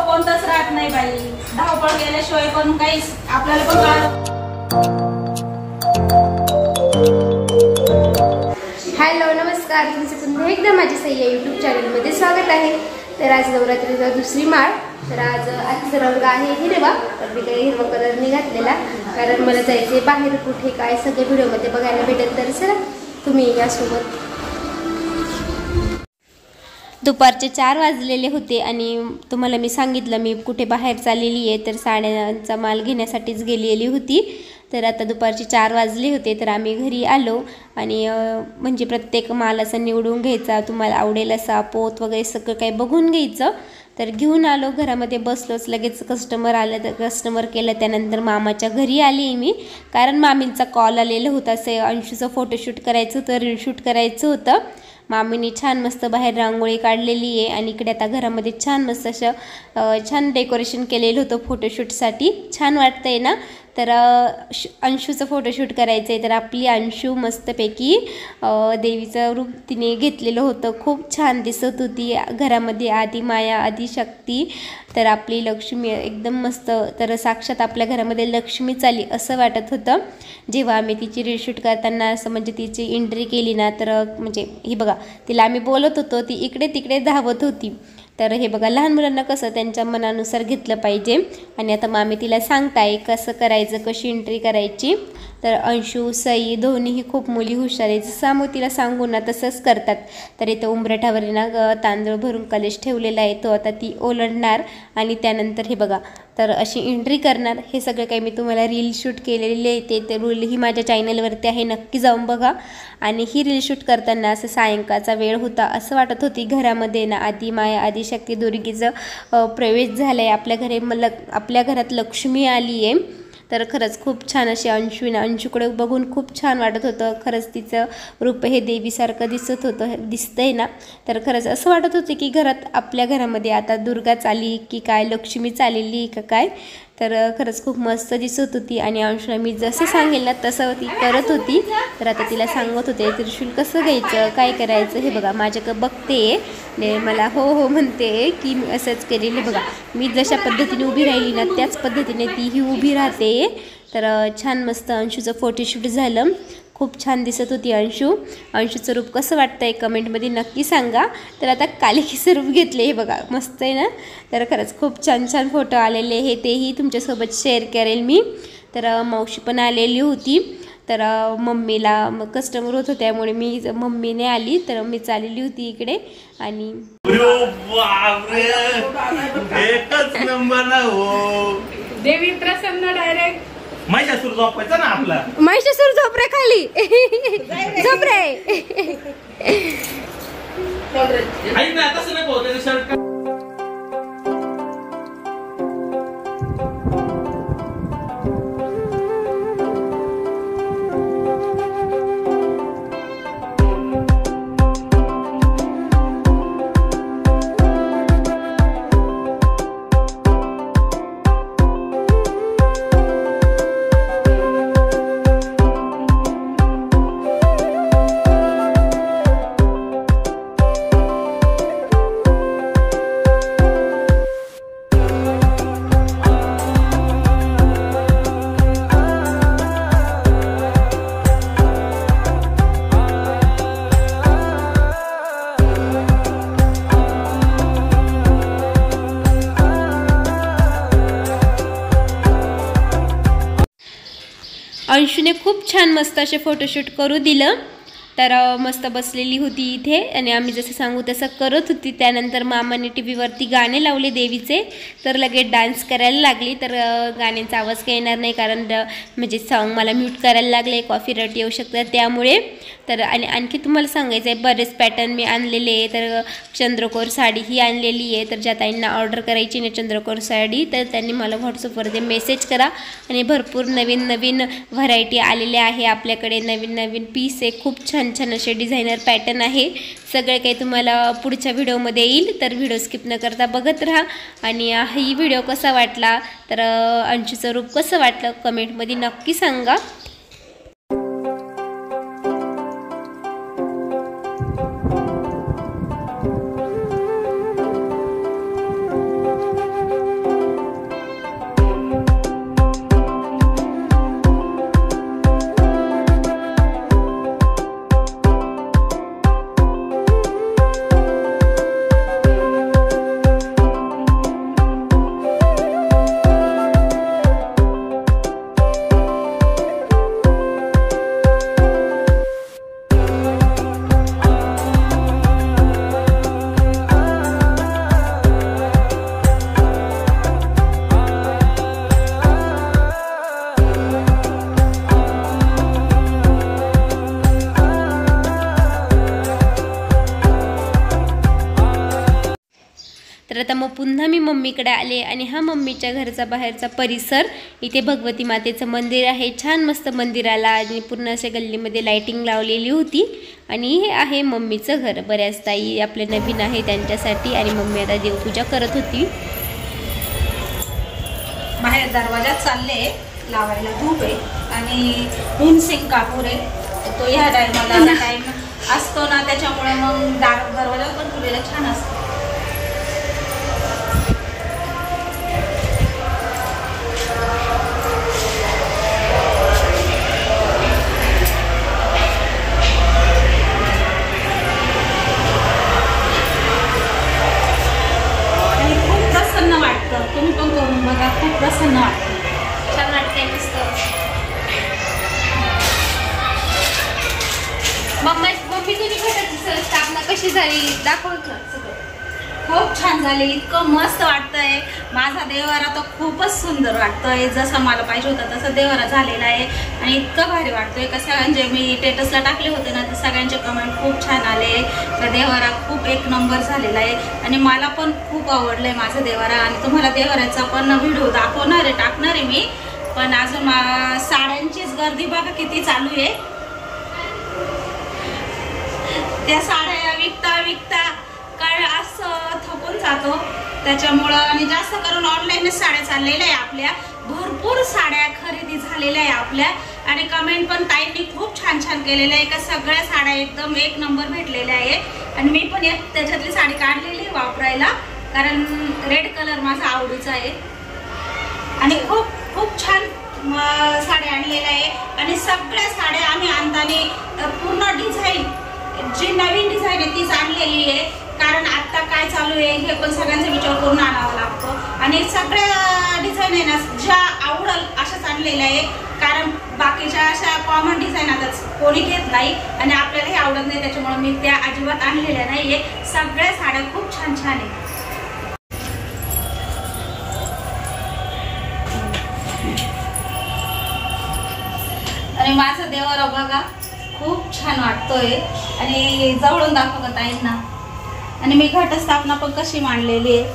कोणताच राहत नाही बाई, धावपळ केल्याशिवाय पण काही आपल्याला पण कळत. हॅलो नमस्कार, तुमचं पुन्हा एकदा माझी सह्या यूट्यूब चॅनलमध्ये स्वागत आहे. तर आज नवरात्रीचा दुसरी माळ. तर आज आजचा रंग आहे हिरवा. तर मी काही हिरवा कलर नाही घातलेला कारण मला जायचे बाहेर कुठे काय सगळे व्हिडिओमध्ये बघायला भेटेल. तर चला तुम्ही यासोबत. दुपारचे 4 वाजलेले होते आणि तुम्हाला मी सांगितलं मी कुठे बाहेर चाललेली आहे. तर साड्यांचा माल घेण्यासाठीच गेलेली होती. तर आता दुपारचे 4 वाजले होते. तर आम्ही घरी आलो आणि म्हणजे प्रत्येक माल असं निवडून घ्यायचा, तुम्हाला आवडेल असा पोत वगैरे सगळं काही बघून घ्यायचं. तर घेऊन आलो, घरामध्ये बसलोच, लगेच कस्टमर आलं. तर कस्टमर केलं, त्यानंतर मामाच्या घरी आली मी कारण मामींचा कॉल आलेला होता. असे अंशूचं फोटोशूट करायचं होतं, रील शूट करायचं होतं. मामीने छान मस्त बाहेर रांगोळी काढलेली आहे आणि इकडे आता घरामध्ये छान मस्त असं छान डेकोरेशन केलेलं होतं फोटोशूटसाठी. छान वाटतंय ना. तर अंशूचं फोटोशूट करायचं आहे. तर आपली अंशू मस्तपैकी देवीचं रूप तिने घेतलेलं होतं. खूप छान दिसत होती घरामध्ये, आदि माया आदि शक्ती. तर आपली लक्ष्मी एकदम मस्त, तर साक्षात आपल्या घरामध्ये लक्ष्मीच आली असं वाटत होतं जेव्हा आम्ही तिची रील शूट करताना. असं म्हणजे तिची एंट्री केली ना, तर म्हणजे ही बघा, तिला आम्ही बोलत होतो, ती इकडे तिकडे धावत होती. तर हे बघा, लहान मुलांना कसं त्यांच्या मनानुसार घेतलं पाहिजे. आणि आता मामी तिला सांगताय कसं करायचं, कशी एंट्री करायची. तर अंशू सई दोन्हीही खूप मुली हुशार आहेत. जसं आम्ही तिला सांगू ना तसंच करतात. तर इथं उंबरठ्यावर ना तांदूळ भरून कलश ठेवलेला आहे, तो आता ती ओलांडणार आणि त्यानंतर हे बघा तर अशी एंट्री करणार. हे सगळं काही मी तुम्हाला रील शूट केलेले आहे, ते रील ही माझ्या चॅनलवरती आहे, नक्की जाऊन बघा. आणि ही रील शूट करताना असं सायंकाळचा वेळ होता, असं वाटत होती घरामध्ये ना आदि माया आदि शक्ती दुर्गेचं प्रवेश झाला आहे आपल्या घरी. आपल्या घरात लक्ष्मी आली आहे. तर खरंच खूप छान अशी अंशूकडे बघून खूप छान वाटत होतं. खरंच तिचं रूप हे देवीसारखं दिसत होतं, दिसतंय ना. तर खरंच असं वाटत होतं की आपल्या घरामध्ये आता दुर्गाच आली की काय, लक्ष्मी चाललेली का काय. तर खरंच खूप मस्त दिसत होती. आणि अंशूला मी जसं सांगेल ना तसं ती करत होती. तर आता तिला सांगत होते त्रिशूल कसं घ्यायचं, काय करायचं. हे बघा माझ्याकडे बघते, मला हो हो म्हणते की मी असंच करेल. हे बघा मी जशा पद्धतीने उभी राहिली ना त्याच पद्धतीने तीही उभी राहते. तर छान मस्त अंशूचं फोटोशूट झालं. खूप छान दिसत होती अंशूचं रूप कसं वाटतंय कमेंटमध्ये नक्की सांगा. तर आता कालिकीचं रूप घेतले, हे बघा मस्त आहे ना. तर खरंच खूप छान छान फोटो आलेले आहे, तेही तुमच्यासोबत शेअर करेल मी. तर मावशी पण आलेली होती. तर मम्मीला कस्टमर होतं त्यामुळे मम्मीने आली, तर मी चाललेली होती इकडे. आणि देवी प्रसन्न डायरेक्ट महिषासूर झोपायचा ना आपला. महिषासूर झोप रे खाली, झोप रे. आई ना तसं नाही बोलते शर्ट. अंशूने खूप छान मस्त असे फोटोशूट करू दिलं. तर मस्त बसलेली होती इथे आणि आम्ही जसं सांगू तसं करत होती. त्यानंतर मामाने टीव्हीवरती गाणे लावले देवीचे, तर लगेच डान्स करायला लागली. तर गाण्यांचा आवाज काही येणार नाही कारण म्हणजे सॉन्ग मला म्यूट करायला लागले, कॉपीराईट येऊ शकतात त्यामुळे. तर आणि आणखी तुम्हाला सांगायचं आहे बरेच पॅटर्न मी आणलेले आहे. तर चंद्रकोर साडी ही आणलेली आहे. तर ज्या ताईंना ऑर्डर करायची नाही चंद्रकोर साडी तर त्यांनी मला व्हॉट्सअपवरती मेसेज करा. आणि भरपूर नवीन नवीन व्हरायटी आलेल्या आहे आपल्याकडे, नवीन नवीन पीस आहे, खूप छान छान असे डिझायनर पॅटर्न आहे. सगळे काही तुम्हाला पुढच्या व्हिडिओमध्ये येईल, तर व्हिडिओ स्किप न करता बघत राहा. आणि ही व्हिडिओ कसा वाटला, तर अंशूचं रूप कसं वाटलं कमेंटमध्ये नक्की सांगा. मग पुन्हा मी मम्मीकडे आले आणि हा मम्मीच्या घरचा बाहेरचा परिसर. इथे भगवती मातेचं मंदिर आहे, छान मस्त मंदिराला आणि पूर्ण अशा गल्लीमध्ये लाईटिंग लावलेली होती. आणि हे आहे मम्मीचं घर. बऱ्याच ताई आपले नवीन आहे त्यांच्यासाठी. आणि मम्मी आता देवपूजा करत होती. बाहेर दरवाजात चालले लावायला धूप आहे आणि भीमसिंग कापूर आहे. तो ह्या टायमाला टाइम असतो ना, त्याच्यामुळे मग दरवाजा पण खुलेला छान असतो. आणि खूप प्रसन्न वाटतं. तुम्ही पण करून बघा, खूप प्रसन्न वाटतं. छान वाटतंय मस्त. मम्मी तुझी घटाची स्थापना कशी झाली दाखवत ना सगळं. खूप छान झाले, इतकं मस्त वाटतंय. माझा देवारा तर खूपच सुंदर वाटतोय. जसं मला पाहिजे होता तसं देवारा झालेला आहे आणि इतकं भारी वाटतोय. कसं जे मी स्टेटसला टाकले होते ना, ते सगळ्यांचे कमेंट खूप छान आले. तर देवारा खूप एक नंबर झालेला आहे आणि मला पण खूप आवडलंय माझा देवारा. आणि तुम्हाला देवाऱ्याचा पण व्हिडिओ दाखवणार आहे, टाकणार आहे मी. पण अजून साड्यांचीच गर्दी बघा किती चालू आहे. त्या साड्या विकता काय असं थकून जातो त्याच्यामुळं. आणि जास्त करून ऑनलाईनच साड्या चाललेल्या आहे आपल्या. भरपूर साड्या खरेदी झालेल्या आहे आपल्या. आणि कमेंट पण ताईंनी खूप छान छान केलेल्या आहे का सगळ्या साड्या एकदम एक नंबर भेटलेल्या आहे. आणि मी पण एक त्याच्यातली साडी काढलेली आहे वापरायला, कारण रेड कलर माझा आवडीचा आहे. आणि खूप खूप छान साड्या आणलेल्या आहे. आणि सगळ्या साड्या आम्ही आणताना पूर्ण डिझाईन जी नवीन डिझाईन आहे तीच आणलेली आहे. कारण आता काय चालू आहे हे पण सगळ्यांचा विचार करून आणावा लागतो. आणि सगळ्या डिझाईन आहे ना, ज्या आवडल अशाच आणलेल्या आहे. कारण बाकीच्या अशा कॉमन डिझाईन आता कोणी घेत नाही आणि आपल्यालाही आवडत नाही, त्याच्यामुळे मी त्या अजिबात आणलेल्या नाहीये. सगळ्या साड्या खूप छान छान आहे. आणि माझा देवारा बघा खूप छान वाटतोय. आणि जवळून दाखवत आहेत ना. आणि मी घटस्थापना पण कशी मांडलेली आहे.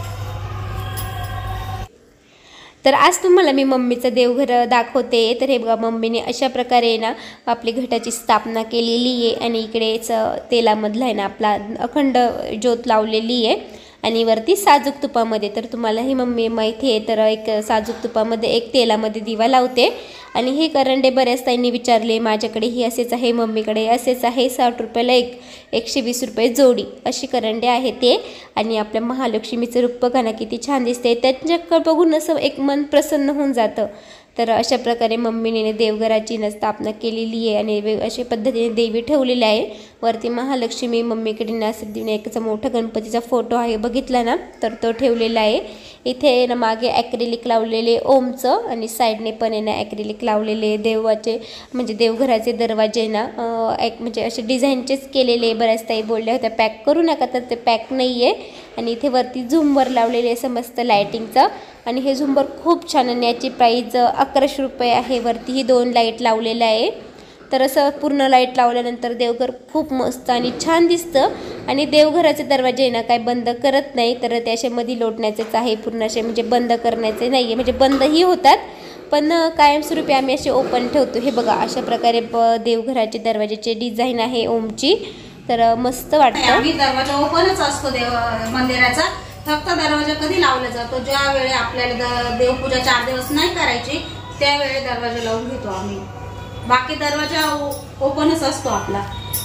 तर आज तुम्हाला मी मम्मीचं देवघर दाखवते. तर हे बघा, मम्मीने अशा प्रकारे ना आपली घटाची स्थापना केलेली आहे. आणि इकडेच तेलामधला आहे ना आपला अखंड ज्योत लावलेली आहे. आणि वरती साजूक तुपामध्ये, तर तुम्हाला ही मम्मी माहिती आहे, तर एक साजूक तुपामध्ये एक तेलामध्ये दिवा लावते. आणि हे करंडे बऱ्याच ताईंनी विचारले, माझ्याकडेही असेच आहे, मम्मीकडे असेच आहे. 60 रुपयाला एक, 120 रुपये जोडी अशी करंडे आहे ते. आणि आपल्या महालक्ष्मीचं रूप बघा ना किती छान दिसते. त्यांच्याकडे बघून असं एक मन प्रसन्न होऊन जातं. तर अशा प्रकारे मम्मीने देवघराची स्थापना केलेली आहे. आणि अशा पद्धतीने देवी ठेवलेली आहे. वरती महालक्ष्मी, मम्मीकडे ना सिद्धिविनायकाचा मोठा गणपतीचा फोटो आहे बघितला ना, तर तो ठेवलेला आहे. इथे ना मागे ॲक्रिलिक लावलेले ओमचं आणि साईडने पण आहे ना ॲक्रिलिक लावलेले देवाचे म्हणजे देवघराचे दरवाजे ना म्हणजे असे डिझाईनचेच केलेले. बऱ्याच ताई बोलल्या होत्या पॅक करू नका, तर ते पॅक नाही आहे. आणि इथे वरती झुंबर लावलेले आहे मस्त लाईटिंगचं. आणि हे झुंबर खूप छान आणि याची प्राईज 1100 रुपये आहे. वरतीही 2 लाईट लावलेलं आहे. तर असं पूर्ण लाईट लावल्यानंतर देवघर खूप मस्त आणि छान दिसतं. आणि देवघराचे दरवाजे ना काय बंद करत नाही, तर ते असे मध्ये लोटण्याचेच आहे पूर्ण असे, म्हणजे बंद करण्याचे नाही आहे. म्हणजे बंदही होतात पण कायमस्वरूपी आम्ही असे ओपन ठेवतो. हे बघा अशा प्रकारे देवघराचे दरवाजेचे डिझाईन आहे ओमची. तर मस्त वाटतं. आम्ही दरवाजा ओपनच असतो मंदिराचा. फक्त दरवाजा कधी लावला जातो, ज्या वेळी आपल्याला देवपूजा 4 दिवस नाही करायची त्यावेळी दरवाजा लावून घेतो आम्ही. बाकी दरवाजा ओपनच असतो आपला.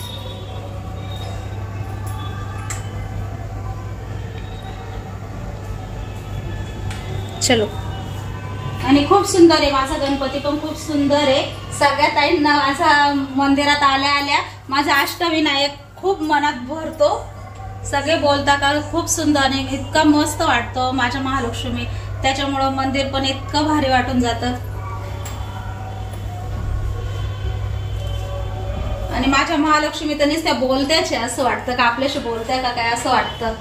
चलो. आणि खूप सुंदर आहे माझा गणपती पण खूप सुंदर आहे. सगळ्या ताईंना माझा मंदिरात आल्या माझा अष्टविनायक खूप मनात भरतो. सगळे बोलता का खूप सुंदर आणि इतका मस्त वाटतो माझ्या महालक्ष्मी. त्याच्यामुळं मंदिर पण इतकं भारी वाटून जातं. आणि माझ्या महालक्ष्मी तर नुसत्या बोलत्याचे असं वाटतं का आपल्याशी बोलताय का काय असं वाटतं.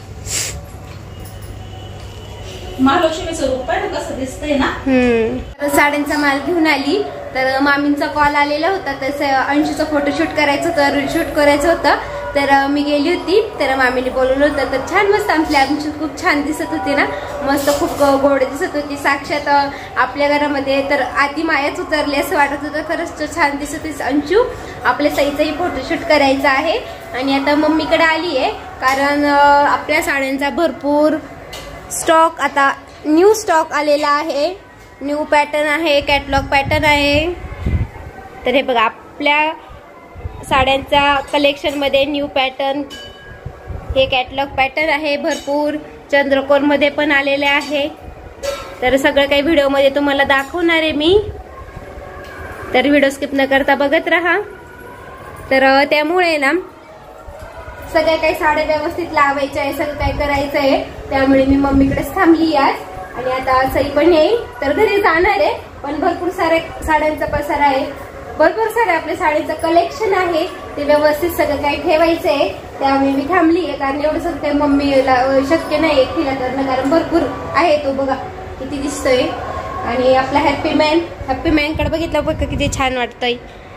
महालक्ष्मीचं रूप पण कसं दिसतंय ना. साड्यांचा माल घेऊन आली तर मामींचा कॉल आलेला होता, तसं अंशूचा फोटोशूट करायचं होतं, शूट करायचं होतं. तर मी गेली होती, तर मामीने बोलवलं होतं, तर छान मस्त आमची खूप छान दिसत होती ना, मस्त खूप गोड दिसत होती. साक्षात आपल्या घरामध्ये तर आधी मायाच उतरली असं वाटत होतं. खरंच छान दिसत होती अंशू. आपल्या सईचाही फोटोशूट करायचा आहे आणि आता मम्मीकडे आली आहे, कारण आपल्या साड्यांचा भरपूर स्टॉक, आता न्यू स्टॉक आलेला आहे, न्यू पॅटर्न आहे, कॅटलॉग पॅटर्न आहे. तर हे बघा आपल्या साड्यांचा कलेक्शनमध्ये न्यू पॅटर्न, हे कॅटलॉग पॅटर्न आहे. भरपूर चंद्रकोरमध्ये पण आलेले आहे. तर सगळं काही व्हिडिओमध्ये तुम्हाला दाखवणार आहे मी, तर व्हिडिओ स्किप न करता बघत राहा. तर त्यामुळे ना सगळ्या काही साड्या व्यवस्थित लावायच्या आहे, सगळं काही करायचं आहे. त्यामुळे मी मम्मीकडेच थांबली आज आणि आता सई पण येईल, तर घरी जाणार आहे. पण भरपूर साऱ्या साड्यांचा पसारा आहे, भरपूर सारे आपल्या साडीचं कलेक्शन आहे, ते व्यवस्थित सगळं काही ठेवायचं आहे. त्यामुळे मी थांबली आहे, कारण एवढं सगळं काही मम्मीला शक्य नाही एकटीला करणं, कारण भरपूर आहे. तो बघा किती दिसतोय. आणि आपला हॅपी मॅनकडे बघितलं बघ किती छान वाटतंय.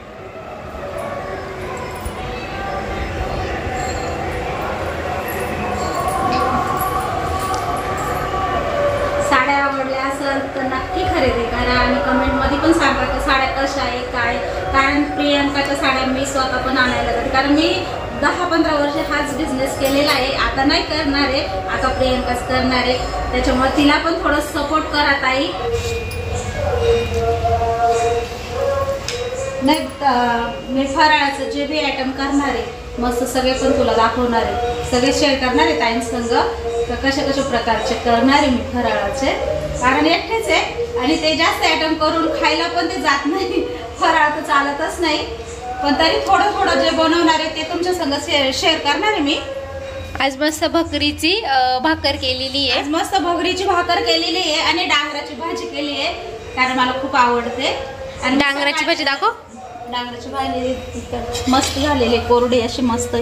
साड्या आवडल्या असेल तर नक्की खरेदी करा आणि कमेंट मध्ये पण सांगा की साड्या कशा आहे काय. कारण प्रियंकाच्या साड्या मी स्वतः पण आणायला जाते, कारण मी 10-15 वर्ष हाच बिझनेस केलेला आहे. आता नाही करणार आहे, आता प्रियंकाच करणार आहे. त्याच्यामुळे तिला पण थोडं सपोर्ट करा ताई. नाही मी फराळाचं जे बी आयटम करणार आहे मस्त सगळे पण तुला दाखवणार आहे, सगळे शेअर करणार आहे ताईंसंग. तर कशा प्रकारचे करणार आहे मी फराळाचे, कारण एकटेच आहे आणि ते जास्त आयटम करून खायला पण ते जात नाही, फराळ तर चालतच नाही. पण तरी थोडं जे बनवणार आहे ते तुमच्या संग शेअर करणार आहे मी. आज मस्त भकरीची भाकर केलेली आहे, आज मस्त भगरीची भाकर केलेली आहे आणि डांगराची भाजी केली आहे, कारण मला खूप आवडते. आणि डांगराची भाजी दाखव. डांगराची भाजी मस्त झालेली, कोरडी अशी मस्त.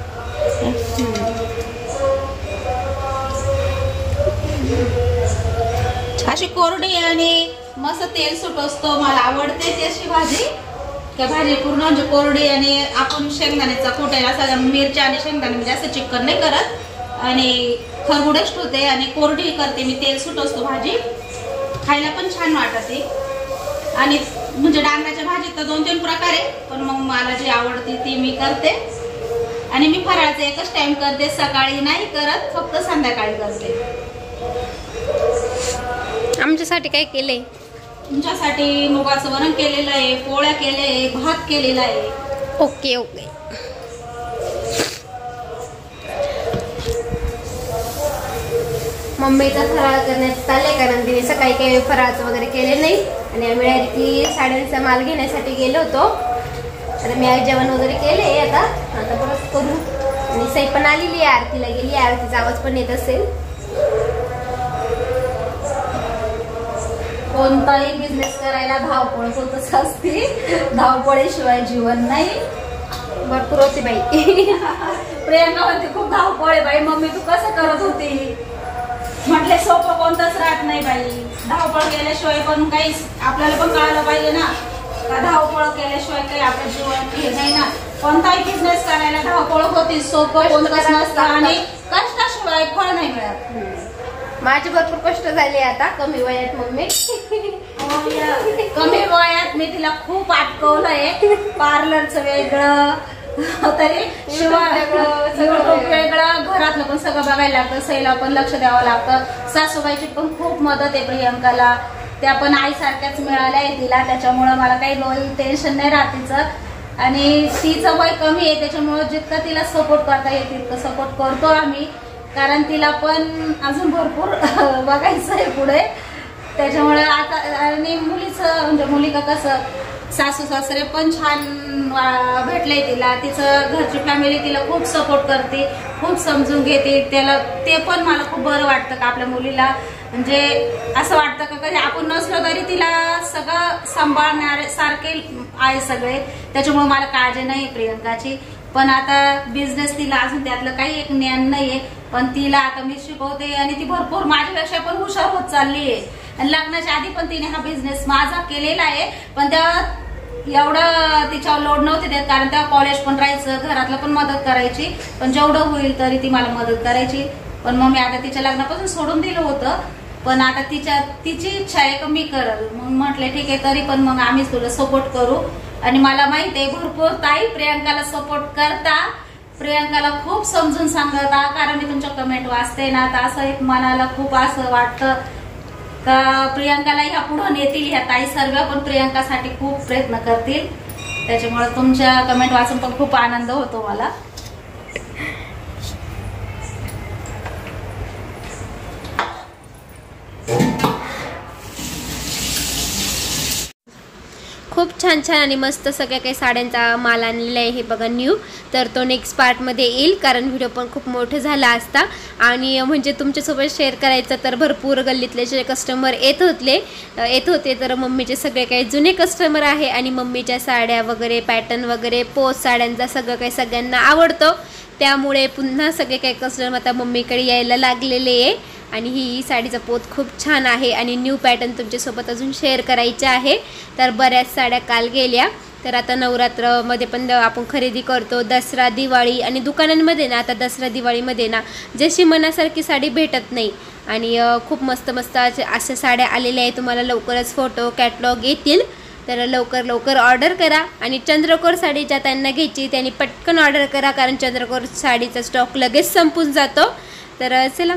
अशी कोरडी आणि मस्त तेल सुट असतो, मला आवडते ती अशी भाजी. त्या भाजी पूर्ण म्हणजे कोरडी आणि आपण शेंगदाण्याचा कुटायला सगळ्या मिरच्या आणि शेंगदाणे म्हणजे असं चिकन नाही करत आणि खरबुडेच होते आणि कोरडी करते मी, तेल सुट असतो भाजी, खायला पण छान वाटते. आणि म्हणजे डांगराच्या भाजीत तर 2-3 प्रकार आहे, पण मग मला जी आवडते ती मी करते. आणि मी फराळाचं एकच टाइम करते, सकाळी नाही करत, फक्त संध्याकाळी करते. आमच्यासाठी काय केलंय? तुमच्यासाठी मुगाचं वरण केलेलं आहे, पोळ्या केले आहे, भात केलेला आहे. Okay okay. मम्मीचा फराळ करण्यात चालले, कारण तिने सकाळी काही फराळाचं वगैरे केले नाही आणि आम्ही डायरेक्टली साड्यांचा माल घेण्यासाठी गेलो होतो. तर मी आज जेवण वगैरे केले, आता परत करू. आणि सई पण आलेली आहे, आरतीला गेली, आरतीचा आवाज पण येत असेल. कोणताही बिझनेस करायला धावपळ होतच असते, धावपळीशिवाय जीवन नाही. भरपूर होती बाई. प्रियंका म्हणते खूप धावपळ आहे बाई, मम्मी तू कसं करत होती? म्हटले सोपं कोणतंच राहत नाही बाई, धावपळ केल्याशिवाय पण काही आपल्याला पण कळायला पाहिजे ना, का धावपळ केल्याशिवाय काही आपलं जीवन हे नाही ना. कोणताही बिझनेस करायला धावपळ होती, सोपं कोणतंच नसतं आणि कष्टाशिवाय फळ नाही मिळत. माझे भरपूर कष्ट झाले आता कमी वयात मम्मी. कमी वयात मी तिला खूप अटकवलंय, पार्लरचं वेगळं, तरी शिवाय वेगळं, घरातलं पण सगळं बघायला लागतं, सईला पण लक्ष द्यावं लागतं. सासूबाईची पण खूप मदत आहे प्रियंकाला, त्या पण आईसारख्याच मिळाल्या आहे तिला, त्याच्यामुळं मला काही टेन्शन नाही राहत तिचं. आणि तिचं वय कमी आहे, त्याच्यामुळं जितकं तिला सपोर्ट करता येईल तितकं सपोर्ट करतो आम्ही, कारण तिला पण अजून भरपूर बघायचं आहे पुढे. त्याच्यामुळे आता आणि मुलीचं म्हणजे मुलीका कसं सासू सासरे पण छान भेटले तिला, तिचं घरची फॅमिली तिला खूप सपोर्ट करते, खूप समजून घेते त्याला. ते पण मला खूप बरं वाटतं का आपल्या मुलीला म्हणजे असं वाटतं का कधी आपण नसलो तरी तिला सगळं सांभाळणारे सारखे आहे सगळे. त्याच्यामुळे मला काळजी नाही प्रियंकाची. पण आता बिझनेस तिला अजून त्यातलं काही एक ज्ञान नाहीये, पण तिला आता मी शिकवते आणि ती भरपूर माझ्यापेक्षा पण हुशार होत चालली आहे. आणि लग्नाच्या आधी पण तिने हा बिझनेस माझा केलेला आहे, पण त्या एवढं तिच्यावर लोड नव्हते देत, कारण तेव्हा कॉलेज पण राहायचं, घरातलं पण मदत करायची, पण जेवढं होईल तरी ती मला मदत करायची. पण मग मी आता तिच्या लग्नापासून सोडून दिलं होतं, पण आता तिची इच्छा आहे का मी करल. मग म्हटलं ठीक आहे, तरी पण मग आम्हीच तुला सपोर्ट करू. आणि मला माहिती आहे भरपूर ताई प्रियांकाला सपोर्ट करता, प्रियांकाला खूप समजून सांगता, कारण मी तुमच्या कमेंट वाचते ना, तर असं एक मनाला खूप असं वाटतं का प्रियांकाला ह्या पुढे नेतील ह्या ताई सर्व, पण प्रियांकासाठी खूप प्रयत्न करतील. त्याच्यामुळे तुमच्या कमेंट वाचून पण खूप आनंद होतो मला. खूप छान छान आणि मस्त सगळ्या काही साड्यांचा माल आणलेला आहे हे बघा न्यू. तर तो नेक्स्ट पार्टमध्ये येईल, कारण व्हिडिओ पण खूप मोठं झाला असता. आणि म्हणजे तुमच्यासोबत शेअर करायचं तर भरपूर गल्लीतले जे कस्टमर येत होते तर मम्मीचे सगळे काही जुने कस्टमर आहे, आणि मम्मीच्या साड्या वगैरे पॅटर्न वगैरे पोस्ट साड्यांचा सगळं काही सगळ्यांना आवडतं. त्यामुळे पुन्हा सगळे काही कस्टमर आता मम्मीकडे यायला लागलेले आहे. आणि ही साडीचा पोत खूप छान आहे, आणि न्यू पॅटर्न तुमच्यासोबत अजून शेअर करायचे आहे. तर बऱ्याच साड्या काल गेल्या, तर आता नवरात्रमध्ये पण आपण खरेदी करतो, दसरा दिवाळी, आणि दुकानांमध्ये ना आता दसरा दिवाळीमध्ये ना जशी मनासारखी साडी भेटत नाही. आणि खूप मस्त मस्त अशा साड्या आलेल्या आहे. तुम्हाला लवकरच फोटो कॅटलॉग येतील, तर लवकर ऑर्डर करा. आणि चंद्रकोर साडी ज्या त्यांना घ्यायची त्यांनी पटकन ऑर्डर करा, कारण चंद्रकोर साडीचा स्टॉक लगेच संपून जातो. तर चला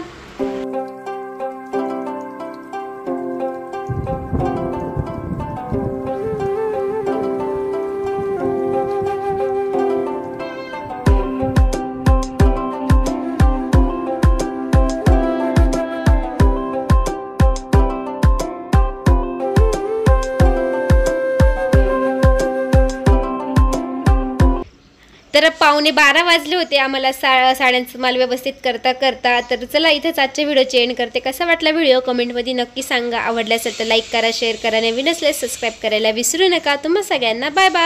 तर 11:15 वाजले होते आम्हाला साड्यांचा माल व्यवस्थित करता. तर चला इथेच आजच्या व्हिडिओची एंड करते. कसा वाटला व्हिडिओ कमेंटमध्ये नक्की सांगा. आवडल्यास तर लाईक करा, शेअर करा, नवीन असल्यास सबस्क्राईब करायला विसरू नका. तुम्हा सगळ्यांना बाय बाय.